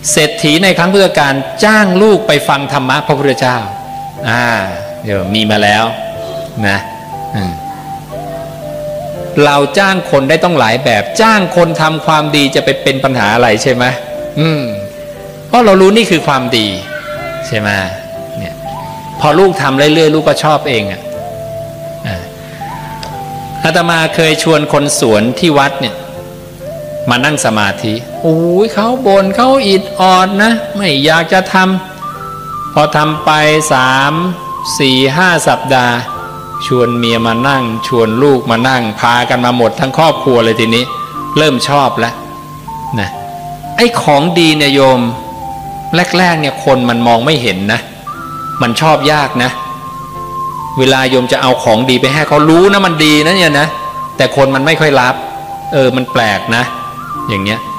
เศรษฐีในครั้งพุทธกาลจ้างลูกไปฟังธรรมะพระพุทธเจ้าเดี๋ยวมีมาแล้วนะเราจ้างคนได้ต้องหลายแบบจ้างคนทำความดีจะไปเป็นปัญหาอะไรใช่ไหมเพราะเรารู้นี่คือความดีใช่ไหมเนี่ยพอลูกทำเรื่อยๆลูกก็ชอบเองอาตมาเคยชวนคนสวนที่วัดเนี่ยมานั่งสมาธิโอ้ยเขาบ่นเขาอิดออดนะไม่อยากจะทำพอทำไป3, 4, 5 สัปดาห์ชวนเมียมานั่งชวนลูกมานั่งพากันมาหมดทั้งครอบครัวเลยทีนี้เริ่มชอบแล้วนะไอ้ของดีเนี่ยโยมแรกๆเนี่ยคนมันมองไม่เห็นนะมันชอบยากนะเวลาโยมจะเอาของดีไปให้เขารู้นะมันดีนะเนี่ยนะแต่คนมันไม่ค่อยรับมันแปลกนะอย่างเงี้ย